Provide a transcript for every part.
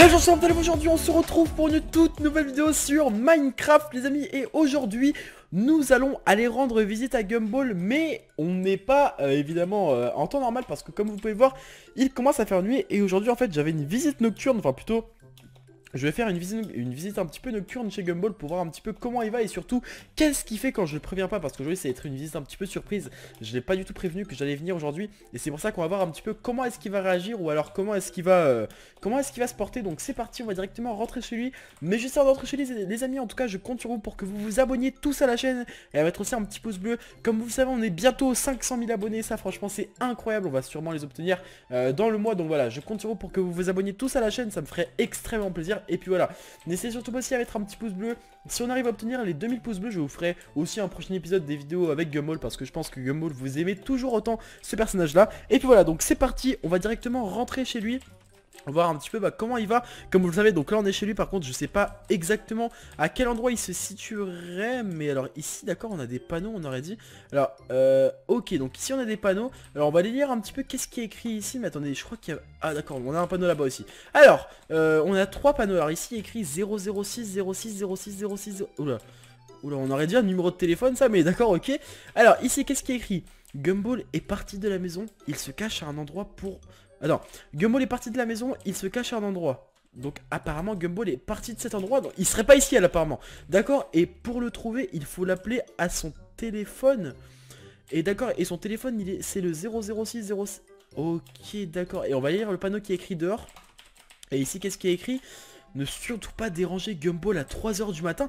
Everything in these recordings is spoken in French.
Bonjour, aujourd'hui on se retrouve pour une toute nouvelle vidéo sur Minecraft les amis. Et aujourd'hui nous allons aller rendre visite à Gumball. Mais on n'est pas évidemment en temps normal, parce que comme vous pouvez voir il commence à faire nuit. Et aujourd'hui en fait j'avais une visite nocturne, enfin plutôt je vais faire une visite un petit peu nocturne chez Gumball pour voir un petit peu comment il va et surtout qu'est-ce qu'il fait quand je le préviens pas, parce qu'aujourd'hui ça va être une visite un petit peu surprise. Je l'ai pas du tout prévenu que j'allais venir aujourd'hui et c'est pour ça qu'on va voir un petit peu comment est-ce qu'il va réagir ou alors comment est-ce qu'il va se porter. Donc c'est parti, on va directement rentrer chez lui. Mais juste avant de rentrer chez lui les amis, en tout cas je compte sur vous pour que vous vous abonniez tous à la chaîne et à mettre aussi un petit pouce bleu. Comme vous le savez, on est bientôt aux 500 000 abonnés, ça franchement c'est incroyable, on va sûrement les obtenir dans le mois. Donc voilà, je compte sur vous pour que vous vous abonniez tous à la chaîne, ça me ferait extrêmement plaisir. Et puis voilà, n'essayez surtout pas aussi à mettre un petit pouce bleu. Si on arrive à obtenir les 2000 pouces bleus, je vous ferai aussi un prochain épisode des vidéos avec Gumball, parce que je pense que Gumball, vous aimez toujours autant ce personnage là. Et puis voilà, donc c'est parti, on va directement rentrer chez lui, voir un petit peu comment il va. Comme vous le savez, donc là on est chez lui. Par contre je sais pas exactement à quel endroit il se situerait. Mais alors ici d'accord, on a des panneaux, on aurait dit. Alors ok, donc ici on a des panneaux. Alors on va aller lire un petit peu qu'est-ce qui est écrit ici. Mais attendez, je crois qu'il y a... Ah d'accord, on a un panneau là-bas aussi. Alors on a 3 panneaux. Alors ici écrit 006 06 06 06. Oula, oula, on aurait dit un numéro de téléphone ça, mais d'accord, ok. Alors ici qu'est-ce qui est écrit? Gumball est parti de la maison, il se cache à un endroit pour... Attends, Gumball est parti de la maison, il se cache à un endroit. Donc apparemment Gumball est parti de cet endroit, donc il serait pas ici apparemment. D'accord, et pour le trouver, il faut l'appeler à son téléphone. Et d'accord, et son téléphone, c'est le 006 06. Ok, d'accord, et on va lire le panneau qui est écrit dehors. Et ici, qu'est-ce qui est écrit? Ne surtout pas déranger Gumball à 3 h du matin.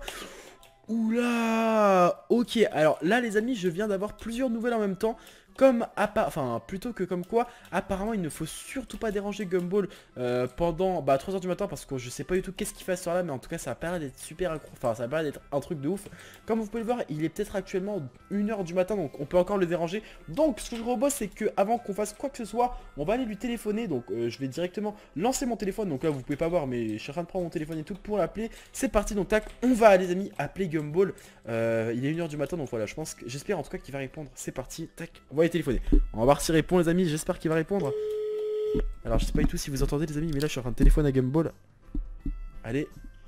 Oula. Ok, alors là les amis, je viens d'avoir plusieurs nouvelles en même temps. Enfin plutôt que comme quoi apparemment il ne faut surtout pas déranger Gumball pendant 3 h du matin, parce que je sais pas du tout qu'est-ce qu'il fait ce soir là, mais en tout cas ça a l'air d'être super enfin ça a l'air d'être un truc de ouf. Comme vous pouvez le voir, il est peut-être actuellement 1 h du matin, donc on peut encore le déranger. Donc ce que je propose, c'est que avant qu'on fasse quoi que ce soit, on va aller lui téléphoner. Donc je vais directement lancer mon téléphone. Donc là vous pouvez pas voir, mais je suis en train de prendre mon téléphone et tout pour l'appeler. C'est parti, donc tac, on va les amis appeler Gumball. Il est 1 h du matin, donc voilà, j'espère en tout cas qu'il va répondre. C'est parti, tac, on va téléphoner. On va voir s'il répond les amis, j'espère qu'il va répondre. Alors je sais pas du tout si vous entendez les amis, mais là je suis en train de téléphoner à Gumball. Allez.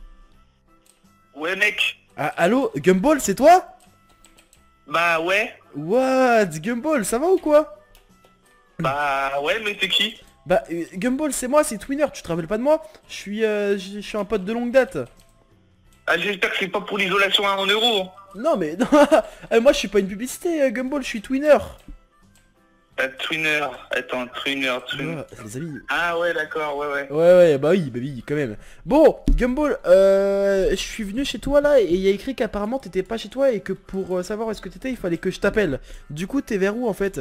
Ouais mec. Ah, allô Gumball, c'est toi? Bah ouais. What Gumball, ça va ou quoi? Bah ouais, mais c'est qui? Bah Gumball, c'est moi, c'est Twinner, tu te rappelles pas de moi? Je suis un pote de longue date. Ah, j'espère que c'est pas pour l'isolation à 1 euro. Non mais non. Moi je suis pas une publicité Gumball, je suis Twinner. Twinner, attends, Twinner. Les amis. Ah ouais, d'accord, ouais. Ouais, bah oui, quand même. Bon, Gumball, je suis venu chez toi là, et il y a écrit qu'apparemment t'étais pas chez toi, et que pour savoir où est-ce que t'étais, il fallait que je t'appelle. Du coup, t'es vers où en fait?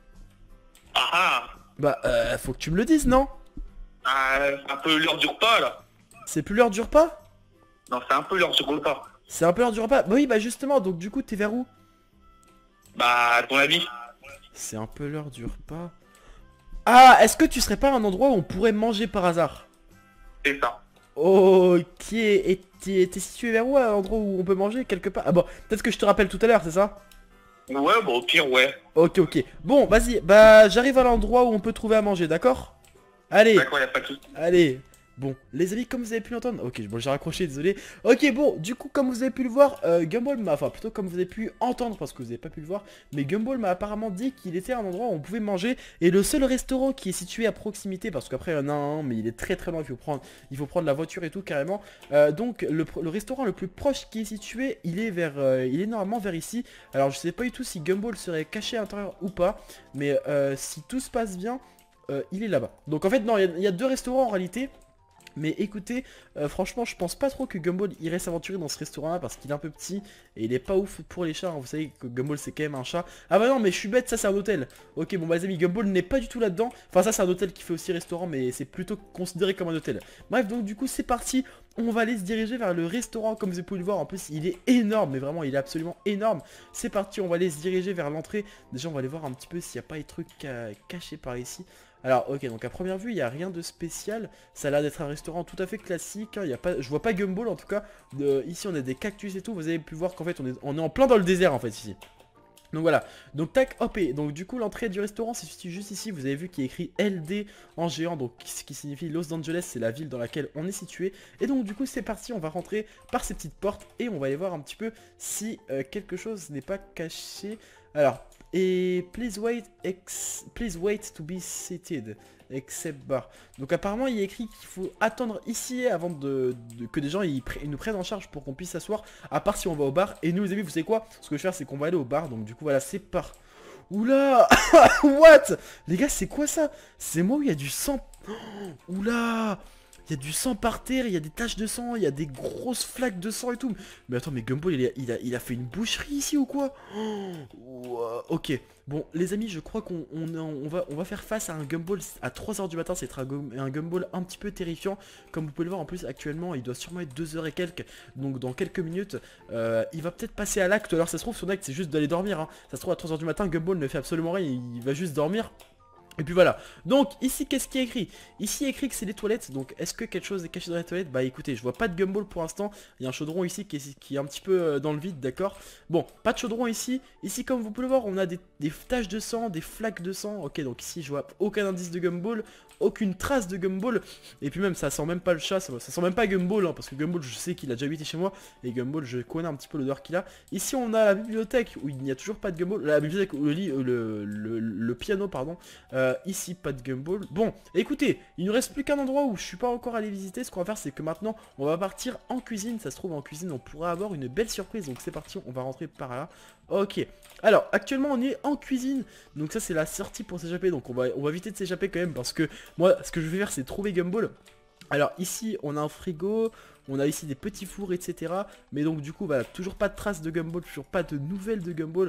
Ah. Bah, faut que tu me le dises, non? Ah, c'est un peu l'heure du repas là. C'est plus l'heure du repas? Non, c'est un peu l'heure du repas. C'est un peu l'heure du repas? Bah oui, bah justement, donc du coup, t'es vers où? Bah, à ton avis? C'est un peu l'heure du repas. Ah, est-ce que tu serais pas à un endroit où on pourrait manger par hasard? C'est ça. Ok, et t'es situé vers où, à un endroit où on peut manger quelque part? Ah bon, peut-être que je te rappelle tout à l'heure, c'est ça? Ouais, bon, au pire, ouais. Ok. Bon, vas-y, bah j'arrive à l'endroit où on peut trouver à manger, d'accord? Allez. D'accord, y'a pas de soucis. Allez. Bon, les amis, comme vous avez pu l'entendre... Ok, bon, j'ai raccroché, désolé. Ok, bon, du coup, comme vous avez pu le voir, Gumball m'a... Enfin, plutôt comme vous avez pu entendre, parce que vous n'avez pas pu le voir, mais Gumball m'a apparemment dit qu'il était à un endroit où on pouvait manger. Et le seul restaurant qui est situé à proximité, parce qu'après, il y en a un, mais il est très loin, il faut prendre la voiture et tout, carrément. Donc, le restaurant le plus proche qui est situé, il est normalement vers ici. Alors, je sais pas du tout si Gumball serait caché à l'intérieur ou pas, mais si tout se passe bien, il est là-bas. Donc, en fait, non, il y a 2 restaurants en réalité. Mais écoutez, franchement je pense pas trop que Gumball irait s'aventurer dans ce restaurant là, parce qu'il est un peu petit et il est pas ouf pour les chats, hein. Vous savez que Gumball c'est quand même un chat. Ah bah non, mais je suis bête, ça c'est un hôtel. Ok, bon bah les amis, Gumball n'est pas du tout là-dedans. Enfin ça c'est un hôtel qui fait aussi restaurant, mais c'est plutôt considéré comme un hôtel. Bref, donc du coup c'est parti. On va aller se diriger vers le restaurant, comme vous pouvez le voir. En plus il est énorme, mais vraiment il est absolument énorme. C'est parti, on va aller se diriger vers l'entrée. Déjà on va aller voir un petit peu s'il n'y a pas des trucs cachés par ici. Alors ok, donc à première vue il n'y a rien de spécial. Ça a l'air d'être un restaurant tout à fait classique, hein. Je vois pas Gumball en tout cas. Ici on a des cactus et tout. Vous avez pu voir qu'en fait on est en plein dans le désert en fait ici. Donc voilà, donc tac, hop, et donc du coup l'entrée du restaurant c'est juste ici, vous avez vu qu'il y a écrit LD en géant, donc ce qui signifie Los Angeles, c'est la ville dans laquelle on est situé. Et donc du coup c'est parti, on va rentrer par ces petites portes et on va aller voir un petit peu si quelque chose n'est pas caché. Alors, et please wait to be seated, except bar. Donc apparemment il y a écrit qu'il faut attendre ici avant que des gens ils nous prennent en charge pour qu'on puisse s'asseoir, à part si on va au bar. Et nous les amis, vous savez quoi, ce que je vais faire c'est qu'on va aller au bar, donc du coup voilà c'est par... Oula. What? Les gars c'est quoi ça? C'est moi où il y a du sang. Oula. Il y a du sang par terre, il y a des taches de sang, il y a des grosses flaques de sang et tout. Mais attends, mais Gumball il a fait une boucherie ici ou quoi? Ok, bon les amis, je crois qu'on va faire face à un Gumball à 3 h du matin. C'est un Gumball un petit peu terrifiant. Comme vous pouvez le voir en plus actuellement, il doit sûrement être 2 h et quelques. Donc dans quelques minutes, il va peut-être passer à l'acte. Alors ça se trouve son acte c'est juste d'aller dormir, hein. Ça se trouve à 3 h du matin, Gumball ne fait absolument rien, il va juste dormir. Et puis voilà, donc ici qu'est-ce qui est écrit? Ici il est écrit que c'est les toilettes, donc est-ce que quelque chose est caché dans les toilettes? Bah écoutez, je vois pas de Gumball pour l'instant. Il y a un chaudron ici qui est un petit peu dans le vide, d'accord. Bon, pas de chaudron ici. Ici comme vous pouvez le voir, on a des taches de sang, des flaques de sang. Ok, donc ici je vois aucun indice de Gumball, aucune trace de Gumball. Et puis même ça sent même pas le chat, ça sent même pas Gumball, hein, parce que Gumball je sais qu'il a déjà habité chez moi. Et Gumball je connais un petit peu l'odeur qu'il a. Ici on a la bibliothèque où il n'y a toujours pas de Gumball. La bibliothèque, le lit, le piano pardon. Ici pas de Gumball. Bon, écoutez, il ne reste plus qu'un endroit où je suis pas encore allé visiter. Ce qu'on va faire c'est que maintenant on va partir en cuisine. Ça se trouve en cuisine on pourra avoir une belle surprise. Donc c'est parti, on va rentrer par là. Ok, alors actuellement on est en cuisine. Donc ça c'est la sortie pour s'échapper. Donc on va éviter de s'échapper quand même, parce que moi ce que je vais faire c'est trouver Gumball. Alors ici on a un frigo, on a ici des petits fours etc. Mais donc du coup voilà, toujours pas de traces de Gumball, toujours pas de nouvelles de Gumball.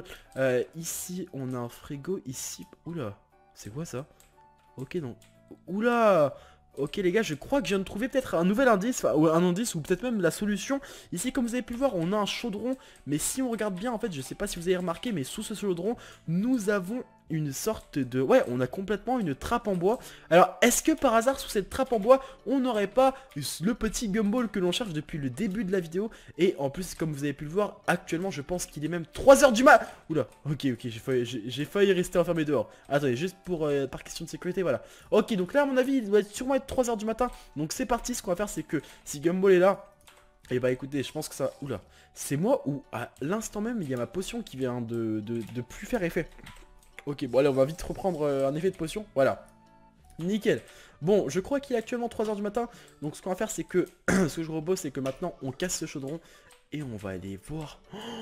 Ici on a un frigo, ici... Oula, c'est quoi ça? Ok, donc... Oula. Ok les gars, je crois que je viens de trouver peut-être un nouvel indice, ou un indice, ou peut-être même la solution. Ici comme vous avez pu le voir, on a un chaudron. Mais si on regarde bien en fait, je sais pas si vous avez remarqué, mais sous ce chaudron, nous avons une sorte de... Ouais, on a complètement une trappe en bois. Alors, est-ce que par hasard, sous cette trappe en bois, on n'aurait pas le petit Gumball que l'on cherche depuis le début de la vidéo? Et en plus, comme vous avez pu le voir, actuellement, je pense qu'il est même 3 h du mat. Oula, ok, j'ai failli rester enfermé dehors. Attendez, juste par question de sécurité, voilà. Ok, donc là, à mon avis, il doit sûrement être 3 h du matin. Donc c'est parti, ce qu'on va faire, c'est que si Gumball est là... Et bah écoutez, je pense que ça... Oula, c'est moi ou à l'instant même, il y a ma potion qui vient de plus faire effet. Ok, bon allez, on va vite reprendre un effet de potion. Voilà. Nickel. Bon, je crois qu'il est actuellement 3 h du matin. Donc ce qu'on va faire, c'est que... ce que je propose, c'est que maintenant, on casse ce chaudron. Et on va aller voir...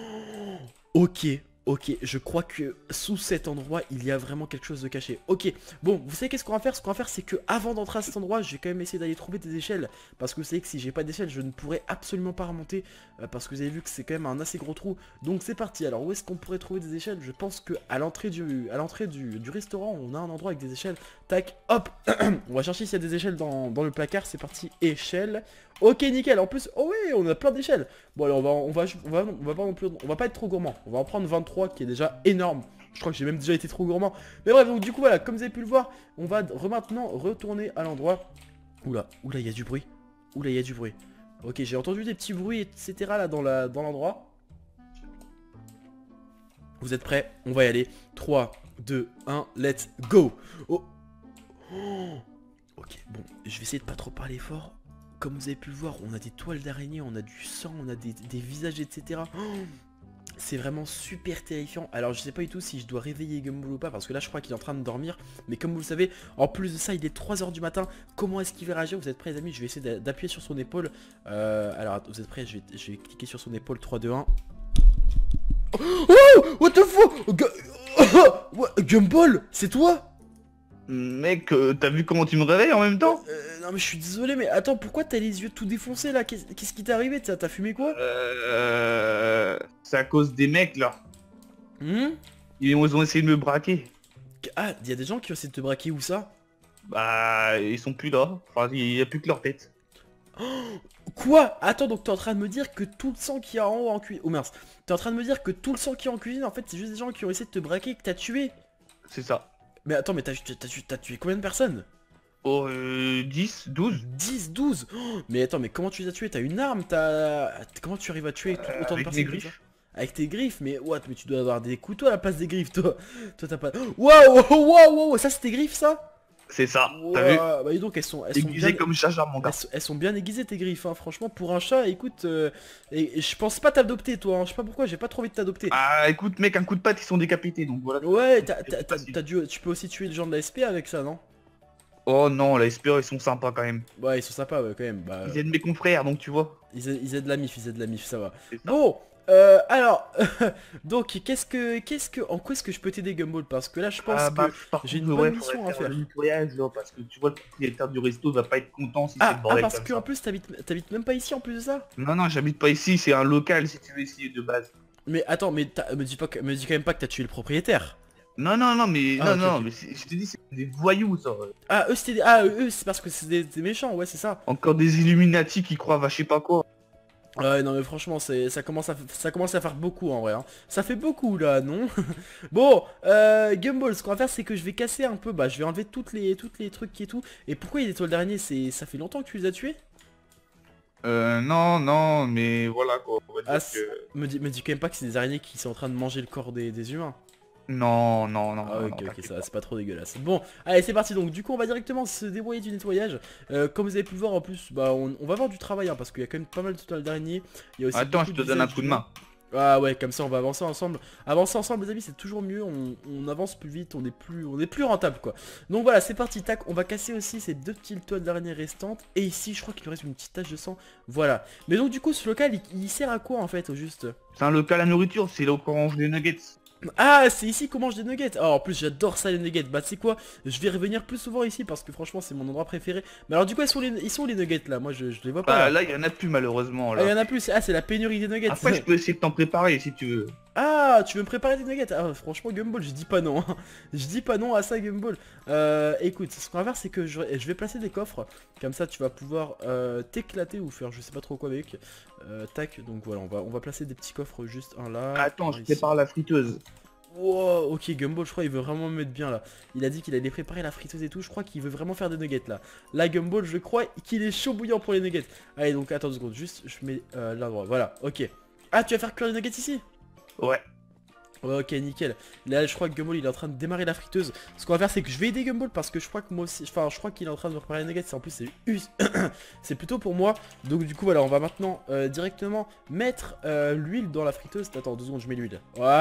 Ok. Ok, je crois que sous cet endroit, il y a vraiment quelque chose de caché. Ok, bon, vous savez qu'est-ce qu'on va faire? Ce qu'on va faire, c'est que avant d'entrer à cet endroit, je vais quand même essayer d'aller trouver des échelles. Parce que vous savez que si j'ai pas d'échelle, je ne pourrais absolument pas remonter. Parce que vous avez vu que c'est quand même un assez gros trou. Donc c'est parti. Alors où est-ce qu'on pourrait trouver des échelles? Je pense que à l'entrée du restaurant, on a un endroit avec des échelles. Tac, hop. On va chercher s'il y a des échelles dans le placard. C'est parti, échelle. Ok, nickel. En plus, oh oui, on a plein d'échelles. Bon, alors on va pas être trop gourmand. On va en prendre 23 qui est déjà énorme. Je crois que j'ai même déjà été trop gourmand. Mais bref, donc du coup, voilà, comme vous avez pu le voir, on va maintenant retourner à l'endroit. Oula, oula, il y a du bruit. Oula, il y a du bruit. Ok, j'ai entendu des petits bruits, etc. là dans l'endroit. Vous êtes prêts? On va y aller. 3, 2, 1, let's go. Oh. Ok, bon, je vais essayer de pas trop parler fort. Comme vous avez pu le voir, on a des toiles d'araignée, on a du sang, on a des visages, etc. C'est vraiment super terrifiant. Alors je sais pas du tout si je dois réveiller Gumball ou pas, parce que là je crois qu'il est en train de dormir. Mais comme vous le savez, en plus de ça, il est 3 h du matin. Comment est-ce qu'il va réagir? Vous êtes prêts les amis? Je vais essayer d'appuyer sur son épaule. Alors vous êtes prêts? Je vais cliquer sur son épaule. 3, 2, 1. Oh, what the fuck? Gumball, c'est toi? Mec, t'as vu comment tu me réveilles en même temps? Non mais je suis désolé, mais attends, pourquoi t'as les yeux tout défoncés là? Qu'est-ce qui t'est arrivé? T'as fumé quoi? C'est à cause des mecs là. Ils ont essayé de me braquer. Ah, il y a des gens qui ont essayé de te braquer, où ça? Bah, ils sont plus là. Enfin, il n'y a plus que leur tête. Quoi? Attends, donc t'es en train de me dire que tout le sang qu'il y a en haut en cuisine... Oh mince. T'es en train de me dire que tout le sang qu'il y a en cuisine, en fait, c'est juste des gens qui ont essayé de te braquer et que t'as tué? C'est ça. Mais attends, mais t'as tué combien de personnes? Oh, 10, 12. 10, 12. Oh, mais attends, mais comment tu les as tués? T'as une arme? Comment tu arrives à tuer autant de Avec personnes mes comme ça? griffes. avec tes griffes. Mais what, mais tu dois avoir des couteaux à la place des griffes, toi. Toi, t'as pas... Waouh, waouh, waouh, ça c'est tes griffes, ça? C'est ça, t'as vu? Ouah, bah dis donc, elles sont bien... Aiguisé comme Jaja, mon gars. Elles sont bien aiguisées tes griffes, hein. Franchement pour un chat, écoute, et je pense pas t'adopter toi, hein. Je sais pas pourquoi, j'ai pas trop envie de t'adopter. Ah, écoute, mec, un coup de patte, ils sont décapités, donc voilà. Ouais, C'est facile. tu peux aussi tuer les gens de la SPA avec ça, non? Oh non, la SPA, ils sont sympas quand même. Ouais, ils sont sympas, ouais, quand même. Bah, Ils aident mes confrères, donc tu vois. ils aident la MIF, ils aident la MIF, ça va. C'est ça. Bon, alors, donc, en quoi est-ce que je peux t'aider, Gumball? Parce que là, je pense Ah bah, que par j'ai contre, une ouais, bonne faudrait mission à faire. le nettoyage, là, parce que tu vois, le propriétaire du resto va pas être content si c'est le Ah, bordel parce comme que en ça. plus, t'habites même pas ici, en plus de ça? Non, non, j'habite pas ici, c'est un local si tu veux essayer de base. Mais attends, mais me dis quand même pas que t'as tué le propriétaire. Non, non, non, mais Ah, non, ok, non, ok. mais je te dis, c'est des voyous, ça. Ah, eux, eux, c'est parce que c'est des méchants, ouais, c'est ça. Encore des Illuminati qui croient à je sais pas quoi. Ouais, non mais franchement ça commence à faire beaucoup en vrai, hein. Ça fait beaucoup là, non? Bon, Gumball, ce qu'on va faire c'est que je vais casser un peu, bah je vais enlever toutes les trucs et tout. Et pourquoi il y a des toiles d'araignée? Ça fait longtemps que tu les as tués? Non, non, mais voilà quoi, on va Ah, dire que... me dis quand même pas que c'est des araignées qui sont en train de manger le corps des humains. Non, non, non, Ah non, ok, non, ok, t'inquiète ça va, pas. c'est pas trop dégueulasse. Bon, allez c'est parti donc, du coup on va directement se débrouiller du nettoyage. Comme vous avez pu le voir en plus, bah on va avoir du travail, hein, parce qu'il y a quand même pas mal de toiles d'araignée. Il y a aussi Attends, beaucoup je de te donne un visages coup de d'humains. main. Ah ouais, comme ça on va avancer ensemble. Avancer ensemble les amis c'est toujours mieux, on avance plus vite, on est plus rentable quoi. Donc voilà c'est parti, tac, on va casser aussi ces deux petites toiles d'araignée restantes. Et ici je crois qu'il nous reste une petite tache de sang, voilà. Mais donc du coup ce local il sert à quoi en fait au juste? C'est un local à nourriture, c'est là où on range les nuggets. Ah c'est ici qu'on mange des nuggets. Oh, en plus j'adore ça les nuggets. Bah tu sais quoi, je vais revenir plus souvent ici parce que franchement c'est mon endroit préféré. Mais alors du coup ils sont où les nuggets là? Moi je les vois pas Bah là. là, il y en a plus malheureusement, Ah il y là. en a plus, ah c'est la pénurie des nuggets. Après, je peux essayer de t'en préparer si tu veux. Ah, tu veux me préparer des nuggets? Ah, franchement, Gumball, je dis pas non, hein. Je dis pas non à ça, Gumball. Écoute, ce qu'on va faire, c'est que je vais placer des coffres. Comme ça, tu vas pouvoir t'éclater ou faire je sais pas trop quoi avec. Tac, donc voilà, on va placer des petits coffres, juste un là. Attends, un je ici. prépare la friteuse. Wow, ok, Gumball, je crois il veut vraiment me mettre bien là. Il a dit qu'il allait préparer la friteuse et tout. Je crois qu'il veut vraiment faire des nuggets là. Là, Gumball, je crois qu'il est chaud bouillant pour les nuggets. Allez, donc attends 2 secondes, juste je mets l'endroit. Voilà, ok. Ah, tu vas faire cuire les nuggets ici? Ouais. Ouais, ok nickel. Là je crois que Gumball il est en train de démarrer la friteuse. Ce qu'on va faire c'est que je vais aider Gumball parce que je crois que moi aussi, enfin je crois qu'il est en train de me préparer les nuggets. En plus c'est c'est plutôt pour moi. Donc du coup voilà on va maintenant directement mettre l'huile dans la friteuse. Attends 2 secondes je mets l'huile.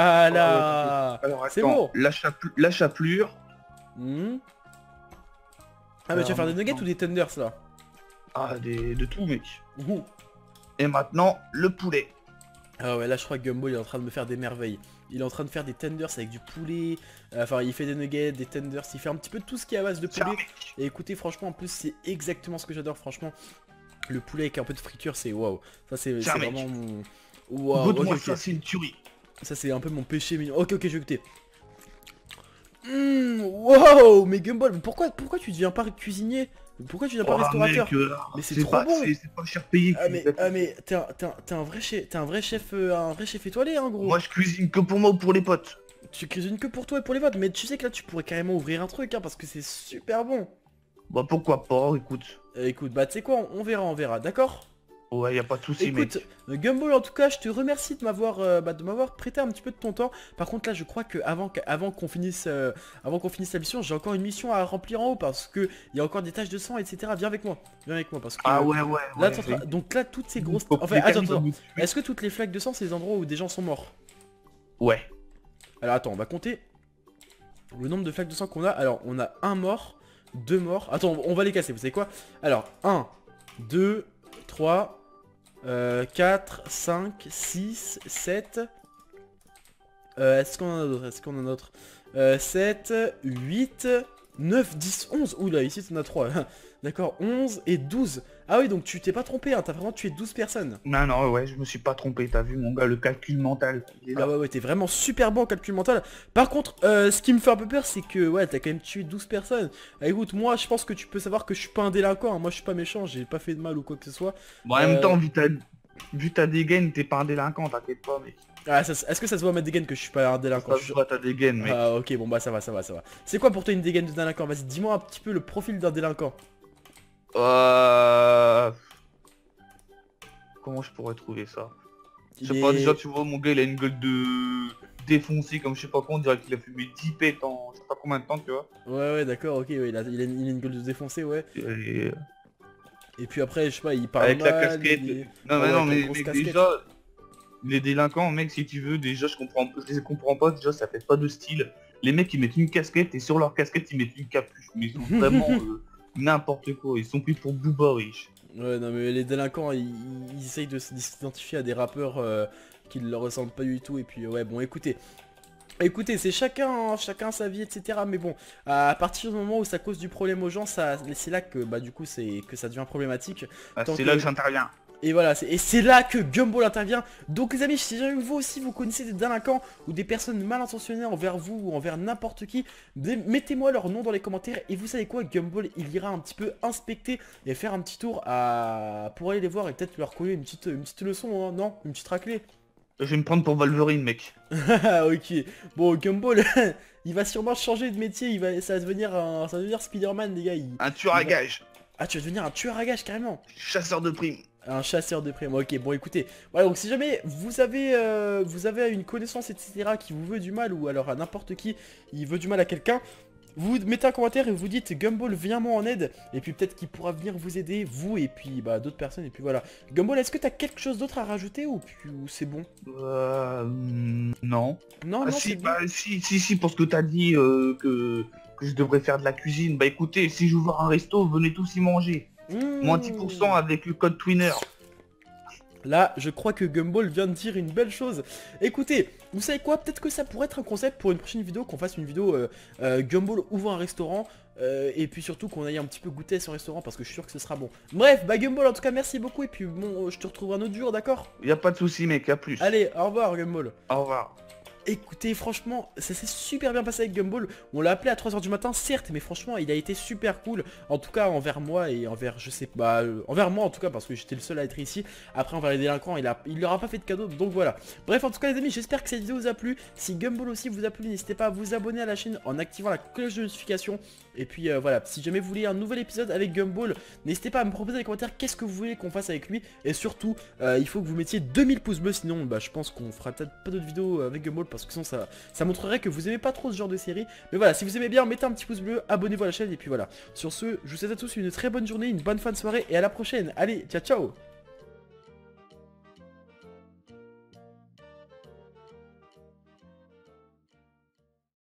Voilà. Alors C'est attends, bon. la chapelure. Hmm. Ah mais tu vas faire des nuggets ou des tenders là? Ah, de tout mec. Ouh. Et maintenant, le poulet. Ah ouais là je crois que Gumball il est en train de me faire des merveilles. Il est en train de faire des tenders avec du poulet. Enfin il fait des nuggets, des tenders, il fait un petit peu tout ce qui est à base de C'est un poulet. mec. Et écoutez franchement en plus c'est exactement ce que j'adore franchement. Le poulet avec un peu de friture c'est waouh. Ça c'est C'est un mec. vraiment mon... Waouh, Goûte-moi ok, ça, ok. c'est une tuerie. Ça c'est un peu mon péché mignon. Ok ok je vais goûter. Wow mais Gumball, mais pourquoi tu deviens pas cuisinier? Pourquoi tu deviens pas Oh, restaurateur? mec, Mais c'est trop bon. c'est pas cher payé. Ah mais t'es un vrai chef étoilé hein gros. Moi, je cuisine que pour moi ou pour les potes. Tu cuisines que pour toi et pour les votes, mais tu sais que là tu pourrais carrément ouvrir un truc hein, parce que c'est super bon. Bah pourquoi pas, écoute. Écoute, bah tu sais quoi, on verra, d'accord? Ouais, y a pas de souci, Écoute, mec. Gumball en tout cas, je te remercie de m'avoir prêté un petit peu de ton temps. Par contre là, je crois que avant qu'on finisse la mission, j'ai encore une mission à remplir en haut parce que il y a encore des taches de sang, etc. Viens avec moi parce que Ah ouais, ouais, là, ouais. donc là toutes ces grosses, Faut enfin que quelqu'un attends, me tue. est-ce que toutes les flaques de sang c'est des endroits où des gens sont morts? Ouais. Alors attends, on va compter le nombre de flaques de sang qu'on a. Alors on a un mort, 2 morts. Attends, on va les casser, vous savez quoi? Alors 1, 2, 3, 4, 5, 6, 7. Est-ce qu'on en a d'autres? 7, 8, 9, 10, 11. Oula, ici t'en as 3. D'accord, 11 et 12. Ah oui, donc tu t'es pas trompé, hein, t'as vraiment tué 12 personnes. Non, non, ouais, je me suis pas trompé, t'as vu mon gars, le calcul mental. Il est là. Ah ouais, t'es vraiment super bon en calcul mental. Par contre, ce qui me fait un peu peur, c'est que ouais, t'as quand même tué 12 personnes. Ah, écoute, moi je pense que tu peux savoir que je suis pas un délinquant, hein. Moi je suis pas méchant, j'ai pas fait de mal ou quoi que ce soit. Bon, en même temps, vu ta dégaine, t'es pas un délinquant, t'inquiète pas, mec. Ah, est-ce que ça se voit à ma dégaine que je suis pas un délinquant? Ça se voit ta dégaine, mec. Ah ok, bon bah ça va. C'est quoi pour toi une dégaine de délinquant? Vas-y, dis-moi un petit peu le profil d'un délinquant. Comment je pourrais trouver ça? Je sais pas, déjà tu vois mon gars il a une gueule de défoncé comme je sais pas quoi, on dirait qu'il a fumé 10 pets en je sais pas combien de temps tu vois. Ouais, d'accord, ok, ouais, il a une gueule de défoncé, ouais. Et Et puis après, je sais pas, il parle avec la mal, casquette. il est... Non Ah mais ouais, non avec la mais grosse mec casquette. déjà, les délinquants mec si tu veux, déjà je les comprends pas, déjà ça fait pas de style. Les mecs ils mettent une casquette et sur leur casquette ils mettent une capuche, mais ils sont vraiment n'importe quoi, ils sont plus pour Booba riche. Ouais, non mais les délinquants, ils essayent de s'identifier à des rappeurs qui ne leur ressemblent pas du tout. Et puis ouais, bon, écoutez, c'est chacun sa vie, etc. Mais bon, à partir du moment où ça cause du problème aux gens, c'est là que bah du coup que ça devient problématique. Ah, Tant c'est que- là que j'interviens. Et voilà, c'est là que Gumball intervient. Donc les amis, si jamais vous aussi vous connaissez des délinquants ou des personnes mal intentionnées envers vous ou envers n'importe qui, mettez-moi leur nom dans les commentaires. Et vous savez quoi, Gumball il ira un petit peu inspecter et faire un petit tour pour aller les voir et peut-être leur coller une petite leçon, hein, non? Une petite raclée. Je vais me prendre pour Wolverine mec. Ah ok, bon Gumball, il va sûrement changer de métier, ça va devenir Spider-Man les gars. Un tueur à gage. Ah tu vas devenir un tueur à gages carrément. Chasseur de primes. Un chasseur de primes, ok, bon écoutez, voilà, donc si jamais vous avez une connaissance, etc., qui vous veut du mal, ou alors à n'importe qui, il veut du mal à quelqu'un, vous mettez un commentaire et vous dites Gumball viens-moi en aide, et puis peut-être qu'il pourra venir vous aider, vous, et puis bah d'autres personnes, et puis voilà. Gumball, est-ce que t'as quelque chose d'autre à rajouter, ou c'est bon? Non. Non, Ah, non, si, c'est bon. bah, si, parce que t'as dit que je devrais faire de la cuisine. Bah écoutez, si j'ouvre un resto, venez tous y manger. Moins 10% avec le code Twinner. Là, je crois que Gumball vient de dire une belle chose. Écoutez, vous savez quoi? Peut-être que ça pourrait être un concept pour une prochaine vidéo, qu'on fasse une vidéo Gumball ouvre un restaurant. Et puis surtout qu'on aille un petit peu goûter à ce restaurant parce que je suis sûr que ce sera bon. Bref, bah Gumball en tout cas merci beaucoup et puis bon, je te retrouverai un autre jour, d'accord? Y a pas de souci mec, à plus. Allez, au revoir Gumball. Au revoir. Écoutez, franchement, ça s'est super bien passé avec Gumball. On l'a appelé à 3 h du matin, certes, mais franchement, il a été super cool. En tout cas, envers moi et envers, je sais pas, envers moi en tout cas, parce que j'étais le seul à être ici. Après, envers les délinquants, il leur a pas fait de cadeau, donc voilà. Bref, en tout cas, les amis, j'espère que cette vidéo vous a plu. Si Gumball aussi vous a plu, n'hésitez pas à vous abonner à la chaîne en activant la cloche de notification. Et puis voilà, si jamais vous voulez un nouvel épisode avec Gumball, n'hésitez pas à me proposer dans les commentaires qu'est-ce que vous voulez qu'on fasse avec lui. Et surtout, il faut que vous mettiez 2000 pouces bleus, sinon bah, je pense qu'on fera peut-être pas d'autres vidéos avec Gumball parce que sinon ça montrerait que vous aimez pas trop ce genre de série. Mais voilà, si vous aimez bien, mettez un petit pouce bleu, abonnez-vous à la chaîne et puis voilà. Sur ce, je vous souhaite à tous une très bonne journée, une bonne fin de soirée et à la prochaine. Allez, ciao ciao.